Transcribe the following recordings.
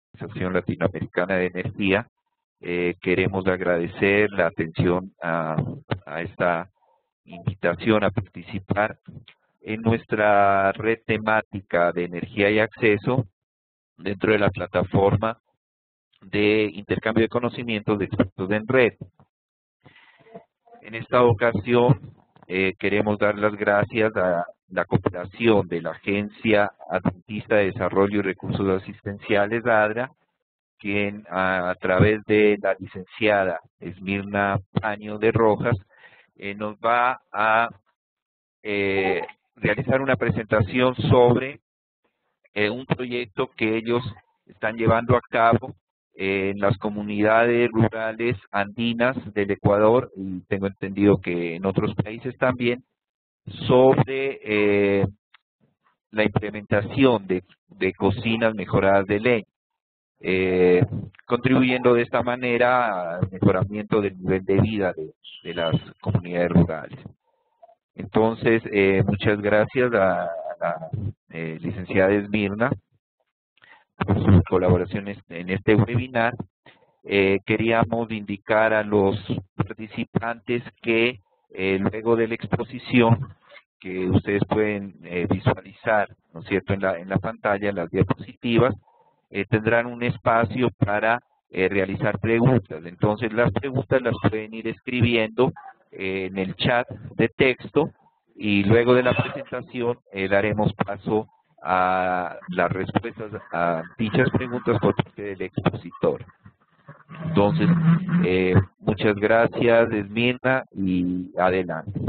Organización Latinoamericana de Energía. Queremos agradecer la atención a esta invitación a participar en nuestra red temática de energía y acceso dentro de la plataforma de intercambio de conocimientos de expertos en red. En esta ocasión queremos dar las gracias a la cooperación de la Agencia Adventista de Desarrollo y Recursos Asistenciales, ADRA, quien a través de la licenciada Esmirna Paño de Rojas nos va a realizar una presentación sobre un proyecto que ellos están llevando a cabo en las comunidades rurales andinas del Ecuador, y tengo entendido que en otros países también, sobre la implementación de cocinas mejoradas de leña, contribuyendo de esta manera al mejoramiento del nivel de vida de las comunidades rurales. Entonces, muchas gracias a la licenciada Esmirna por su colaboración en este webinar. Queríamos indicar a los participantes que luego de la exposición, que ustedes pueden visualizar, ¿no es cierto?, en la pantalla, en las diapositivas, tendrán un espacio para realizar preguntas. Entonces, las preguntas las pueden ir escribiendo en el chat de texto, y luego de la presentación daremos paso a las respuestas a dichas preguntas por parte del expositor. Entonces, muchas gracias, Esmirna, y adelante.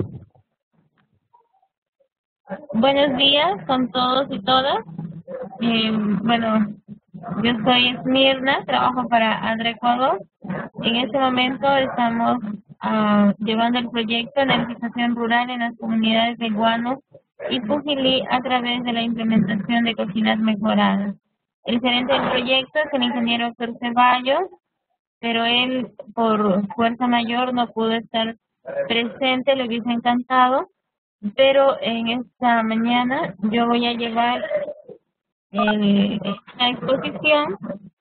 Buenos días con todos y todas. Bueno, yo soy Esmirna, trabajo para ADRA Ecuador. En este momento estamos llevando el proyecto de energización rural en las comunidades de Guano y Pujilí a través de la implementación de cocinas mejoradas. El gerente del proyecto es el ingeniero Héctor Ceballos, pero él por fuerza mayor no pudo estar presente, le hubiese encantado, pero en esta mañana yo voy a llevar la exposición.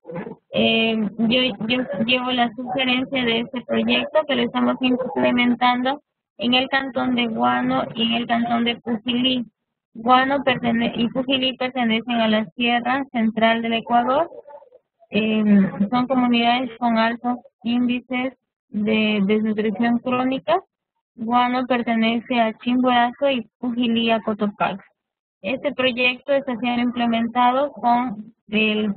Yo llevo la sugerencia de este proyecto que lo estamos implementando en el cantón de Guano y en el cantón de Pujilí. Guano y Pujilí pertenecen a la Sierra Central del Ecuador. Son comunidades con altos índices de desnutrición crónica. Guano pertenece a Chimborazo y Pujilí a Cotopaxi. Este proyecto está siendo implementado con el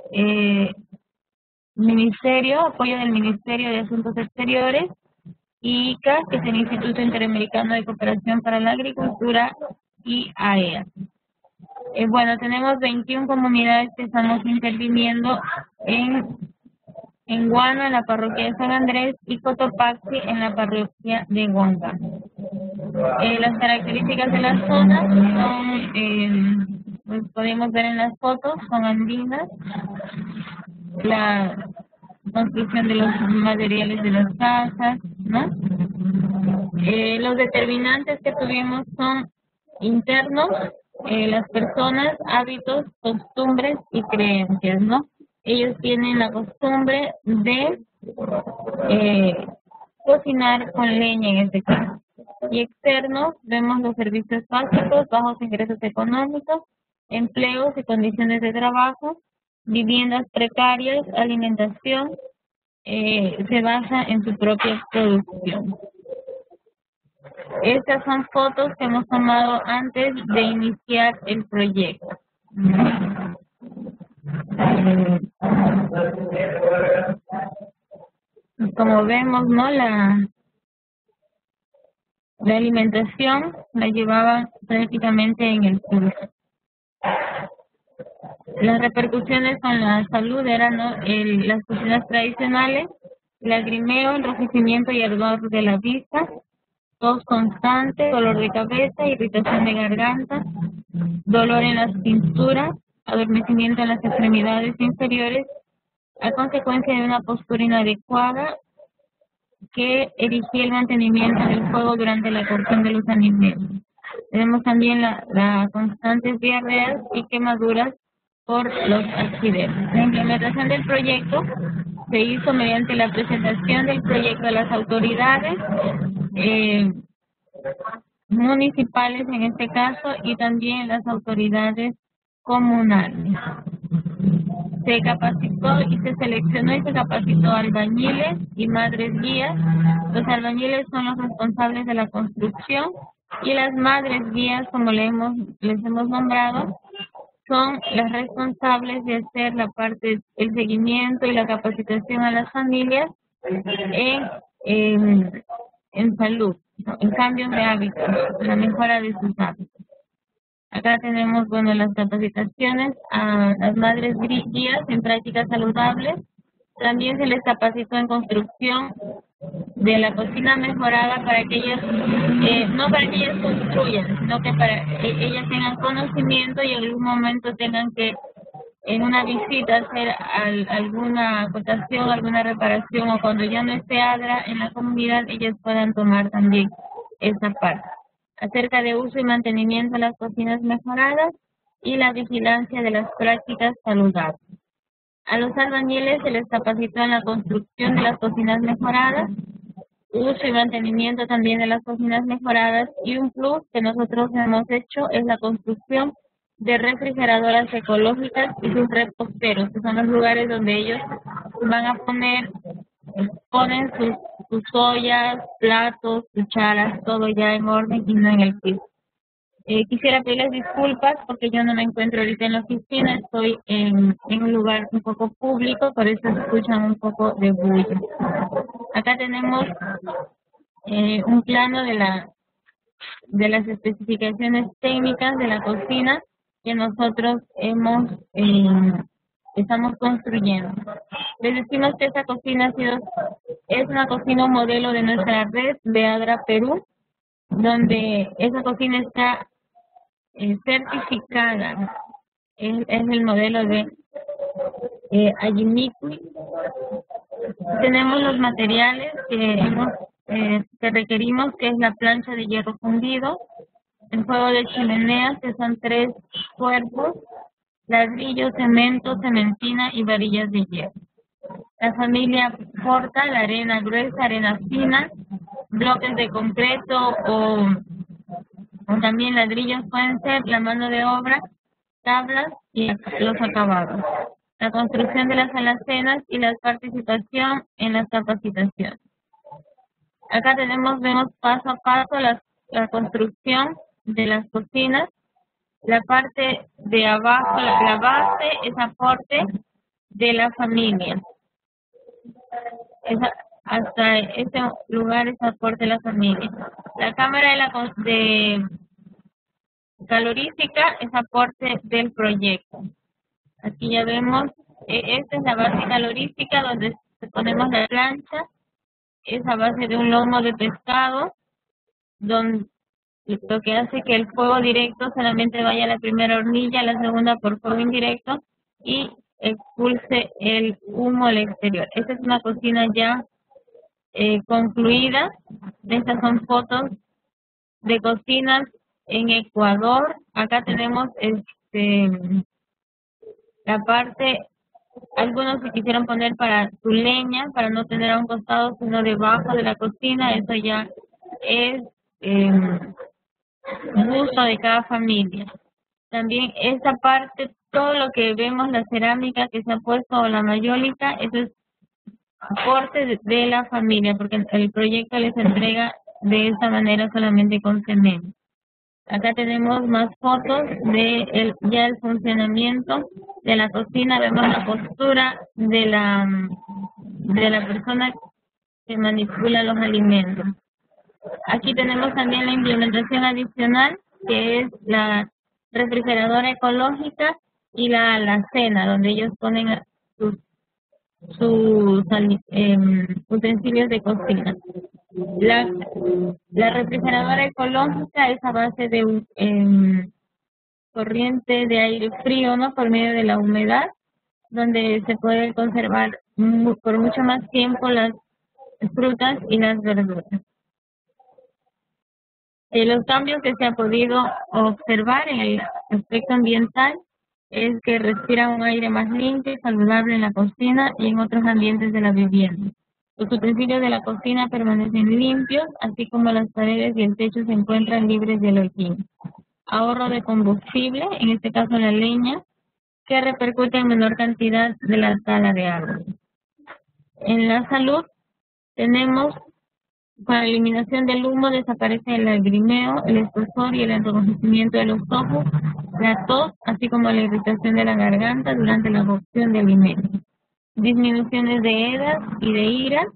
apoyo del Ministerio de Asuntos Exteriores, y ICA, que es el Instituto Interamericano de Cooperación para la Agricultura, y AEA. Bueno, tenemos 21 comunidades que estamos interviniendo en Guano, en la parroquia de San Andrés, y Cotopaxi, en la parroquia de Huanca. Las características de las zonas son, pues podemos ver en las fotos, son andinas. La construcción de los materiales de las casas, ¿no? Los determinantes que tuvimos son internos, las personas, hábitos, costumbres y creencias, ¿no? Ellos tienen la costumbre de cocinar con leña en este caso. Y externos, vemos los servicios básicos, bajos ingresos económicos, empleos y condiciones de trabajo, viviendas precarias, alimentación, se basa en su propia producción. Estas son fotos que hemos tomado antes de iniciar el proyecto. Como vemos, ¿no? La alimentación la llevaban prácticamente en el sur. Las repercusiones con la salud eran, ¿no?, las cocinas tradicionales, el lagrimeo, enrojecimiento y ardor de la vista, tos constante, dolor de cabeza, irritación de garganta, dolor en las cinturas, adormecimiento en las extremidades inferiores, a consecuencia de una postura inadecuada que erigía el mantenimiento del fuego durante la cocción de los alimentos. Tenemos también la constantes diarreas y quemaduras por los accidentes. La implementación del proyecto se hizo mediante la presentación del proyecto a las autoridades municipales en este caso y también las autoridades comunales. Se capacitó y se seleccionó y se capacitó albañiles y madres guías. Los albañiles son los responsables de la construcción y las madres guías, como les hemos nombrado, son las responsables de hacer la parte, el seguimiento y la capacitación a las familias en salud, ¿no? En cambios de hábitos, en la mejora de sus hábitos. Acá tenemos, bueno, las capacitaciones a las madres guías en prácticas saludables. También se les capacitó en construcción de la cocina mejorada para que ellas, no para que ellas construyan, sino que para que ellas tengan conocimiento y en algún momento tengan que en una visita hacer alguna acotación, alguna reparación o cuando ya no esté ADRA en la comunidad, ellas puedan tomar también esa parte. Acerca de uso y mantenimiento de las cocinas mejoradas y la vigilancia de las prácticas saludables. A los albañiles se les capacitó en la construcción de las cocinas mejoradas, uso y mantenimiento también de las cocinas mejoradas y un plus que nosotros hemos hecho es la construcción de refrigeradoras ecológicas y sus reposteros, que son los lugares donde ellos van a ponen sus ollas, platos, cucharas, todo ya en orden y no en el piso. Quisiera pedirles disculpas porque yo no me encuentro ahorita en la oficina, estoy en un lugar un poco público, por eso escuchan un poco de bulla. Acá tenemos un plano de las especificaciones técnicas de la cocina que nosotros estamos construyendo. Les decimos que esta cocina es una cocina modelo de nuestra red de ADRA Perú, donde esa cocina está certificada. Es el modelo de Ayimiqui. Tenemos los materiales que requerimos, que es la plancha de hierro fundido, el fuego de chimenea, que son 3 cuerpos, ladrillo, cemento, cementina y varillas de hierro. La familia porta la arena gruesa, arena fina, bloques de concreto o también ladrillos pueden ser, la mano de obra, tablas y los acabados. La construcción de las alacenas y la participación en las capacitaciones. Acá vemos paso a paso la construcción de las cocinas. La parte de abajo, la base, es aporte de la familia. Hasta ese lugar es aporte de la familia. La cámara de calorífica es aporte del proyecto. Aquí ya vemos, esta es la base calorífica donde ponemos la plancha, es a base de un lomo de pescado, donde lo que hace que el fuego directo solamente vaya a la primera hornilla, a la segunda por fuego indirecto y expulse el humo al exterior. Esta es una cocina ya concluida. Estas son fotos de cocinas en Ecuador. Acá tenemos la parte, algunos se quisieron poner para su leña, para no tener a un costado, sino debajo de la cocina. Eso ya es gusto de cada familia. También esta parte, todo lo que vemos, la cerámica que se ha puesto o la mayólica, eso es aporte de la familia, porque el proyecto les entrega de esta manera solamente con cemento. Acá tenemos más fotos de ya el funcionamiento de la cocina. Vemos la postura de la persona que manipula los alimentos. Aquí tenemos también la implementación adicional, que es la refrigeradora ecológica y la alacena, donde ellos ponen sus utensilios de cocina. La refrigeradora ecológica es a base de corriente de aire frío, ¿no? Por medio de la humedad, donde se puede conservar por mucho más tiempo las frutas y las verduras. Los cambios que se ha podido observar en el aspecto ambiental es que respiran un aire más limpio y saludable en la cocina y en otros ambientes de la vivienda. Los utensilios de la cocina permanecen limpios, así como las paredes y el techo se encuentran libres de hollín. Ahorro de combustible, en este caso la leña, que repercute en menor cantidad de la tala de árboles. En la salud tenemos, para la eliminación del humo desaparece el lagrimeo, el escozor y el enrojecimiento de los ojos, la tos, así como la irritación de la garganta durante la cocción de alimentos. Disminuciones de edas y de ira.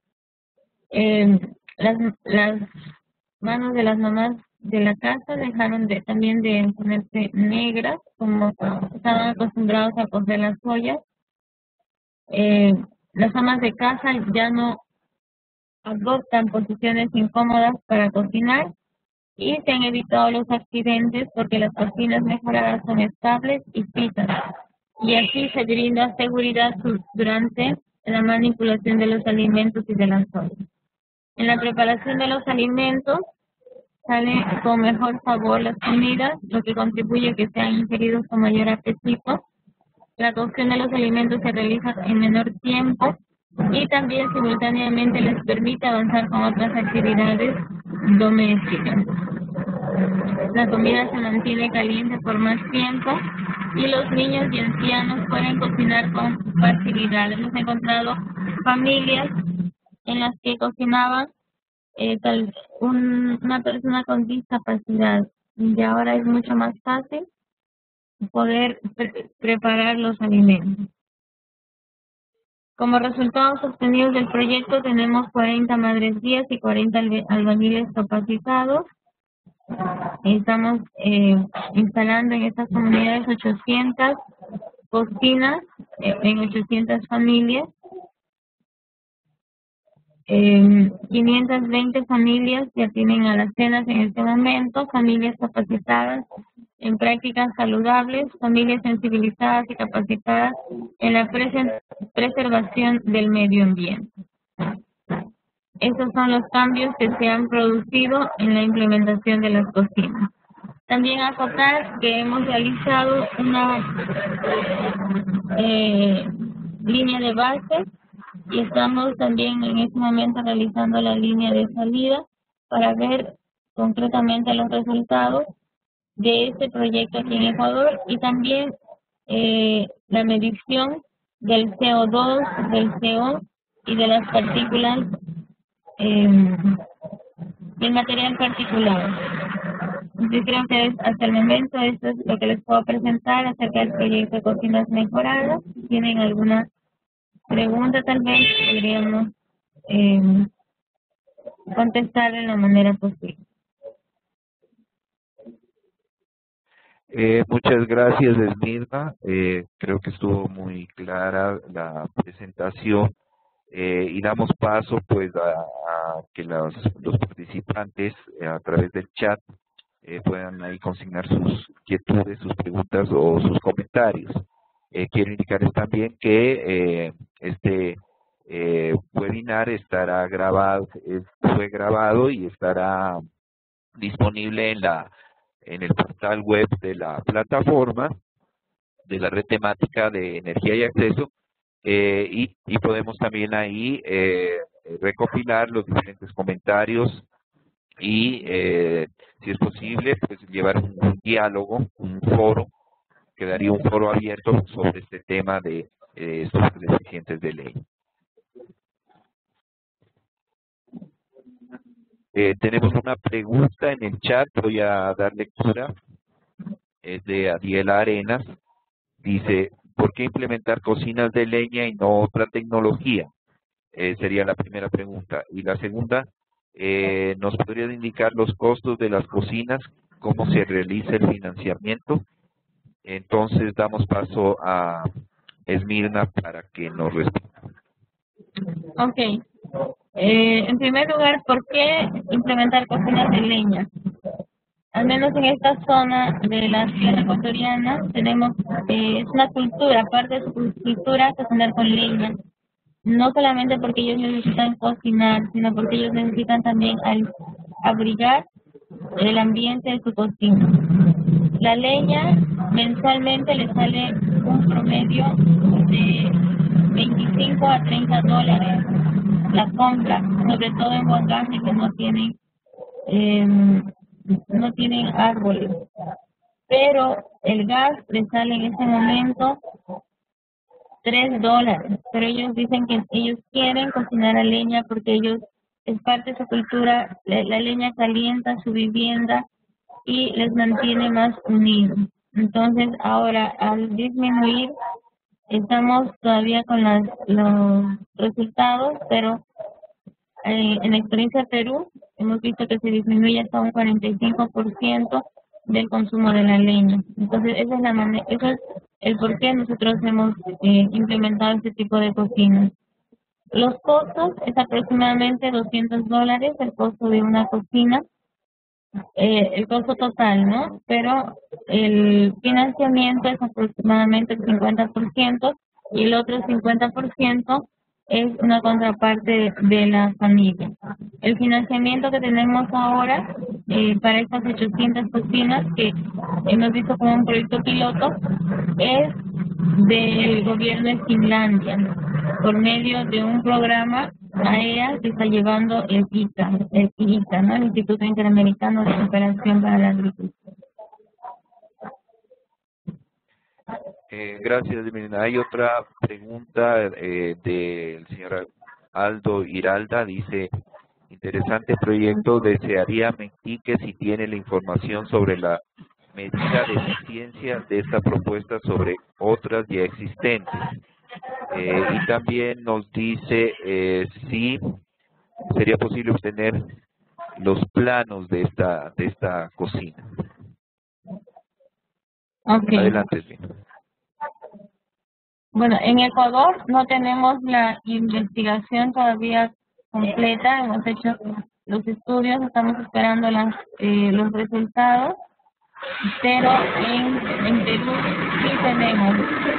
Las manos de las mamás de la casa dejaron también de ponerse negras, como estaban acostumbrados a cocer las ollas. Las amas de casa ya no adoptan posiciones incómodas para cocinar y se han evitado los accidentes porque las cocinas mejoradas son estables y fijas, y así se brinda seguridad durante la manipulación de los alimentos y de las ollas. En la preparación de los alimentos sale con mejor sabor las comidas, lo que contribuye a que sean ingeridos con mayor apetito. La cocción de los alimentos se realiza en menor tiempo y también simultáneamente les permite avanzar con otras actividades domésticas. La comida se mantiene caliente por más tiempo y los niños y ancianos pueden cocinar con facilidad. Hemos encontrado familias en las que cocinaban una persona con discapacidad, y ahora es mucho más fácil poder preparar los alimentos. Como resultados obtenidos del proyecto tenemos 40 madres guías y 40 albañiles capacitados. Estamos instalando en estas comunidades 800 cocinas en 800 familias. 520 familias ya tienen alacenas en este momento, familias capacitadas en prácticas saludables, familias sensibilizadas y capacitadas en la preservación del medio ambiente. Estos son los cambios que se han producido en la implementación de las cocinas. También acotar que hemos realizado una línea de base y estamos también en este momento realizando la línea de salida para ver concretamente los resultados de este proyecto aquí en Ecuador y también la medición del CO2, del CO y de las partículas del material particulado. Yo creo que hasta el momento esto es lo que les puedo presentar acerca del proyecto de cocinas mejoradas. Si tienen alguna pregunta, tal vez podríamos contestar de la manera posible. Muchas gracias, Esmirna. Creo que estuvo muy clara la presentación y damos paso pues a que los participantes a través del chat puedan ahí consignar sus inquietudes, sus preguntas o sus comentarios. Quiero indicarles también que este webinar estará grabado, fue grabado y estará disponible en el portal web de la plataforma de la red temática de energía y acceso, y podemos también ahí recopilar los diferentes comentarios y si es posible pues llevar un diálogo, un foro, quedaría un foro abierto sobre este tema de estos deficientes de ley. Tenemos una pregunta en el chat, voy a dar lectura, es de Adiela Arenas, dice, ¿por qué implementar cocinas de leña y no otra tecnología? Sería la primera pregunta. Y la segunda, ¿nos podrían indicar los costos de las cocinas, cómo se realiza el financiamiento? Entonces damos paso a Esmirna para que nos responda. Ok. En primer lugar, ¿por qué implementar cocinas de leña? Al menos en esta zona de la sierra ecuatoriana tenemos, es una cultura, parte de su cultura cocinar con leña. No solamente porque ellos necesitan cocinar, sino porque ellos necesitan también abrigar el ambiente de su cocina. La leña mensualmente le sale un promedio de 25 a 30 dólares la compra, sobre todo en Guangaje que no tienen árboles. Pero el gas le sale en ese momento $3, pero ellos dicen que ellos quieren cocinar a leña porque ellos, es parte de su cultura, la leña calienta su vivienda y les mantiene más unidos. Entonces ahora al disminuir, estamos todavía con los resultados, pero en la experiencia de Perú hemos visto que se disminuye hasta un 45% del consumo de la leña. Entonces esa es la manera, eso es el por qué nosotros hemos implementado este tipo de cocinas. Los costos es aproximadamente $200 el costo de una cocina, el costo total, ¿no? Pero el financiamiento es aproximadamente el 50% y el otro 50% es una contraparte de la familia. El financiamiento que tenemos ahora para estas 800 cocinas que hemos visto como un proyecto piloto es del gobierno de Finlandia por medio de un programa AEA que está llevando el IICA, ¿no? El Instituto Interamericano de Cooperación para la Agricultura. Gracias, Mirna. Hay otra pregunta del señor Aldo Iralda. Dice, interesante proyecto, desearía me indique si tiene la información sobre la medida de eficiencia de esta propuesta sobre otras ya existentes. Y también nos dice si sería posible obtener los planos de esta cocina. Okay. Adelante, sí. Bueno, en Ecuador no tenemos la investigación todavía completa, hemos hecho los estudios, estamos esperando los resultados, pero en Perú sí tenemos.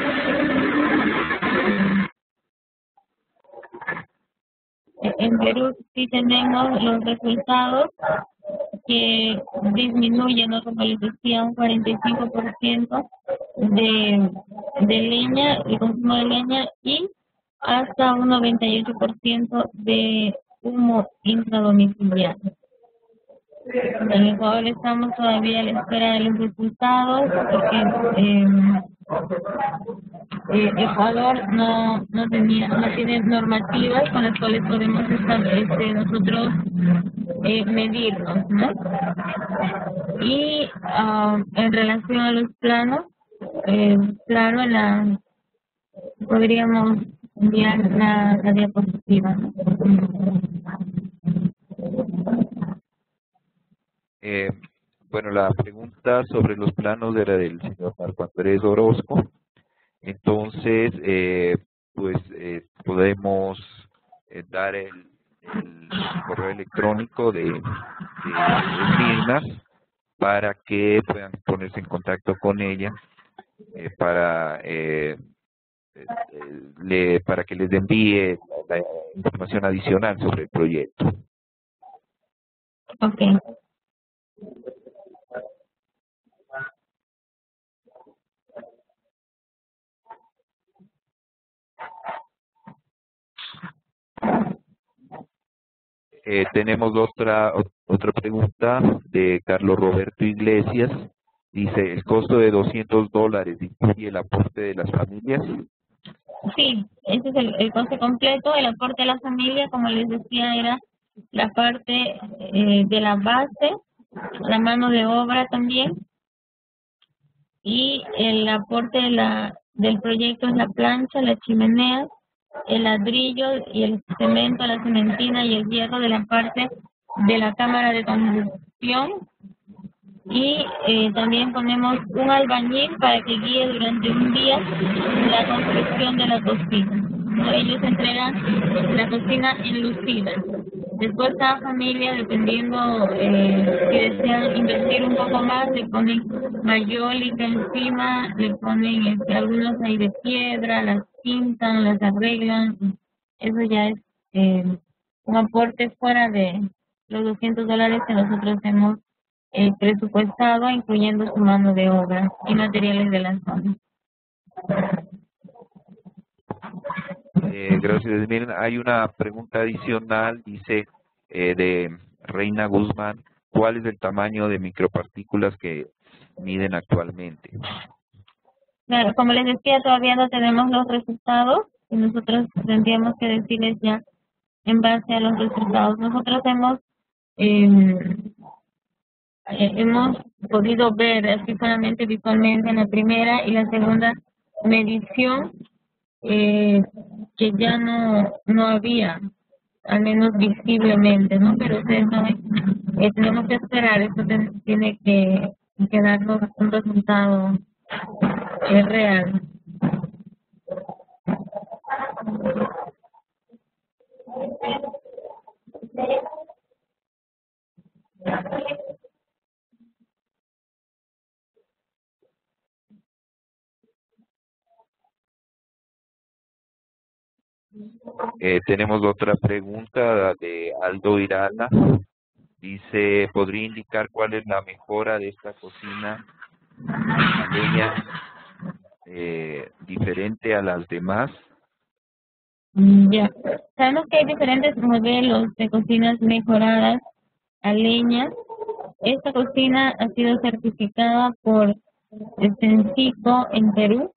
En Perú sí tenemos los resultados que disminuyen, ¿no? Como les decía, un 45% de leña, el consumo de leña y hasta un 98% de humo intradomiciliario. En Ecuador estamos todavía a la espera de los resultados porque Ecuador no tiene normativas con las cuales podemos nosotros medirnos, ¿no? Y en relación a los planos, claro, podríamos enviar la diapositiva, ¿no? Bueno, la pregunta sobre los planos era del señor Marco Andrés Orozco. Entonces, podemos dar el correo electrónico de Mirna para que puedan ponerse en contacto con ella para que les envíe la información adicional sobre el proyecto. Okay. Tenemos otra pregunta de Carlos Roberto Iglesias. Dice, ¿el costo de $200 incluye el aporte de las familias? Sí, ese es el coste completo. El aporte de la familia, como les decía, era la parte de la base, la mano de obra también, y el aporte del proyecto es la plancha, la chimenea, el ladrillo y el cemento, la cementina y el hierro de la parte de la cámara de combustión. Y también ponemos un albañil para que guíe durante un día la construcción de la cocina. Ellos entregan la cocina enlucida. Después cada familia, dependiendo si desean invertir un poco más, le ponen mayólica encima, le ponen algunos ahí de piedra, las pintan, las arreglan. Eso ya es un aporte fuera de los $200 que nosotros hemos presupuestado, incluyendo su mano de obra y materiales de la zona. Gracias, Mirna. Hay una pregunta adicional, dice, de Reina Guzmán, ¿cuál es el tamaño de micropartículas que miden actualmente? Claro, como les decía, todavía no tenemos los resultados y nosotros tendríamos que decirles ya en base a los resultados. Nosotros hemos podido ver así solamente visualmente en la primera y la segunda medición que ya no había, al menos visiblemente, ¿no? Pero ustedes saben, tenemos que esperar, esto tiene que darnos un resultado real. Tenemos otra pregunta de Aldo Irala. Dice, ¿podría indicar cuál es la mejora de esta cocina a leña diferente a las demás? Ya, sabemos que hay diferentes modelos de cocinas mejoradas a leña. Esta cocina ha sido certificada por Sencico en Perú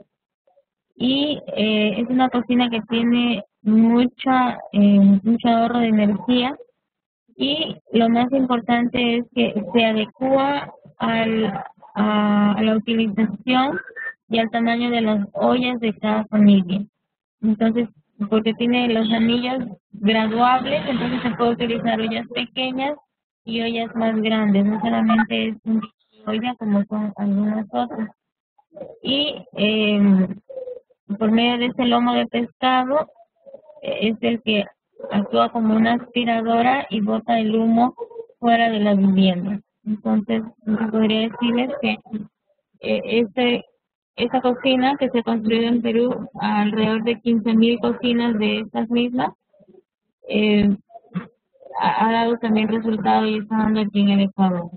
y es una cocina que tiene mucho ahorro de energía y lo más importante es que se adecua a la utilización y al tamaño de las ollas de cada familia. Entonces, porque tiene los anillos graduables, entonces se puede utilizar ollas pequeñas y ollas más grandes, no solamente es un tipo de olla como son algunas otras. Y por medio de ese lomo de pescado es el que actúa como una aspiradora y bota el humo fuera de la vivienda. Entonces, podría decirles que esta cocina que se construyó en Perú, alrededor de 15.000 cocinas de estas mismas, ha dado también resultado y está dando aquí en el Ecuador.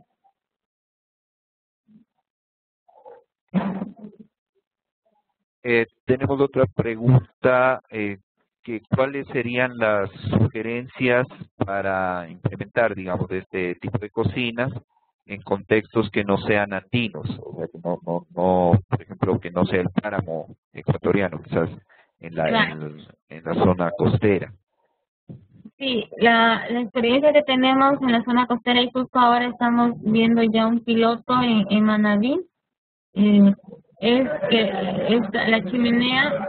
Tenemos otra pregunta, ¿cuáles serían las sugerencias para implementar, digamos, este tipo de cocinas en contextos que no sean andinos? O sea, que no, por ejemplo, que no sea el páramo ecuatoriano, quizás en la zona costera. Sí, la experiencia que tenemos en la zona costera y justo ahora estamos viendo ya un piloto en Manabí, es que la chimenea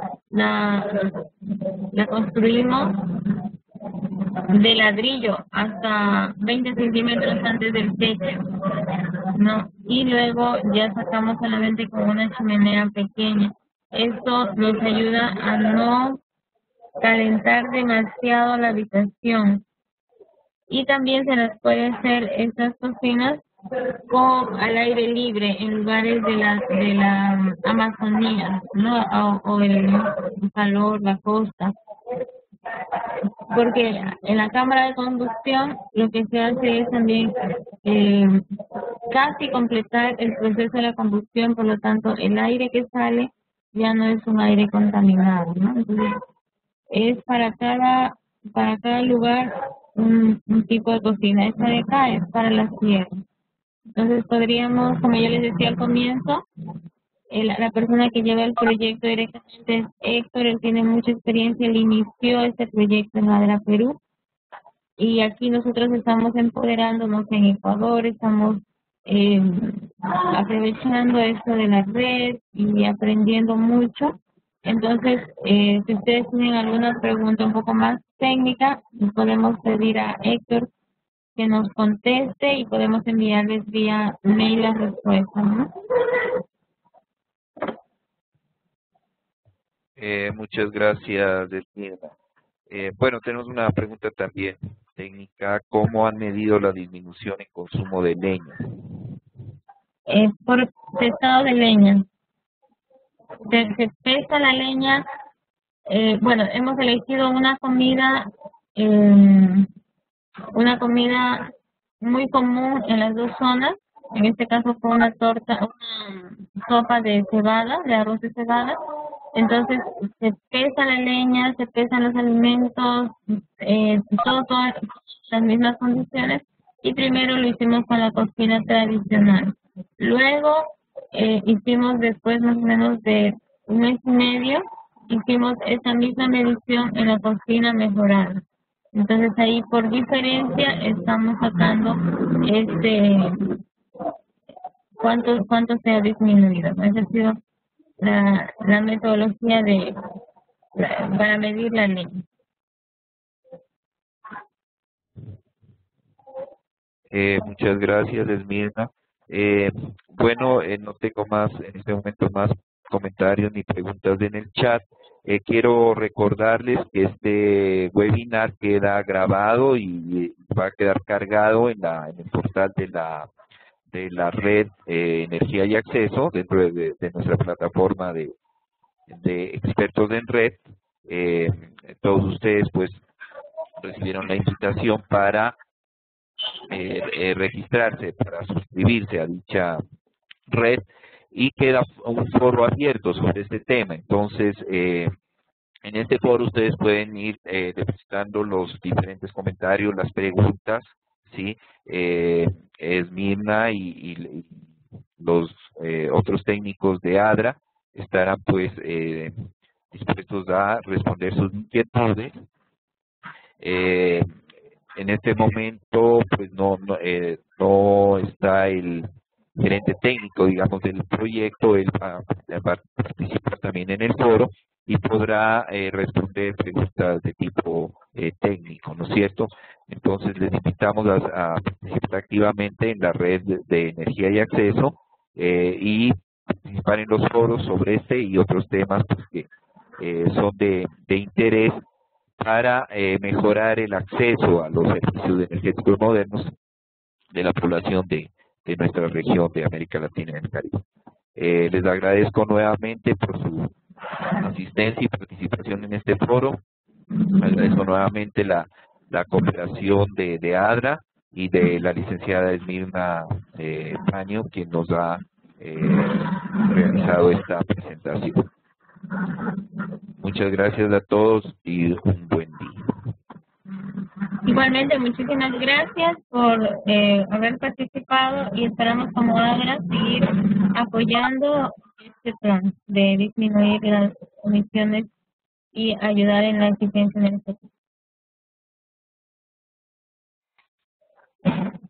la construimos de ladrillo hasta 20 centímetros antes del techo, ¿no? Y luego ya sacamos solamente con una chimenea pequeña. Esto nos ayuda a no calentar demasiado la habitación. Y también se las puede hacer estas cocinas al aire libre en lugares de la Amazonía, ¿no? O el calor, la costa. Porque en la cámara de combustión lo que se hace es también casi completar el proceso de la combustión, por lo tanto el aire que sale ya no es un aire contaminado, ¿no? Entonces, es para cada lugar un tipo de cocina. Esta de acá es para la sierra. Entonces podríamos, como yo les decía al comienzo, la persona que lleva el proyecto directamente es Héctor, él tiene mucha experiencia, él inició este proyecto en Madera Perú y aquí nosotros estamos empoderándonos en Ecuador, estamos aprovechando esto de la red y aprendiendo mucho. Entonces, si ustedes tienen alguna pregunta un poco más técnica, podemos pedir a Héctor que nos conteste y podemos enviarles vía mail las respuestas, ¿no? Muchas gracias, Delfina. Bueno, tenemos una pregunta también técnica. ¿Cómo han medido la disminución en consumo de leña? Por pesado de leña. Se pesa la leña. Bueno, hemos elegido una comida muy común en las dos zonas. En este caso fue una sopa de cebada, de arroz de cebada. Entonces se pesa la leña, se pesan los alimentos, todas las mismas condiciones. Y primero lo hicimos con la cocina tradicional. Luego hicimos después más o menos de un mes y medio, hicimos esa misma medición en la cocina mejorada. Entonces ahí por diferencia estamos sacando cuánto se ha disminuido, ¿no? Esa ha sido la metodología para medir la ley. Muchas gracias, Esmirna. Bueno, no tengo más en este momento más comentarios ni preguntas en el chat. Quiero recordarles que este webinar queda grabado y va a quedar cargado en el portal de la red Energía y Acceso dentro de nuestra plataforma de expertos en red. Todos ustedes pues recibieron la invitación para registrarse, para suscribirse a dicha red, y queda un foro abierto sobre este tema. Entonces, en este foro ustedes pueden ir depositando los diferentes comentarios, las preguntas, ¿sí? Esmirna y los otros técnicos de ADRA estarán pues dispuestos a responder sus inquietudes. En este momento pues no está el gerente técnico, digamos, del proyecto. Él va a participar también en el foro y podrá responder preguntas de tipo técnico, ¿no es cierto? Entonces les invitamos a participar activamente en la red de energía y acceso y participar en los foros sobre este y otros temas pues, que son de interés para mejorar el acceso a los servicios energéticos modernos de la población de nuestra región de América Latina y el Caribe. Les agradezco nuevamente por su asistencia y participación en este foro. Agradezco nuevamente la cooperación de ADRA y de la licenciada Esmirna Paño, quien nos ha realizado esta presentación. Muchas gracias a todos y un buen día. Igualmente, muchísimas gracias por haber participado y esperamos como ADRA seguir apoyando este plan de disminuir las emisiones y ayudar en la eficiencia energética.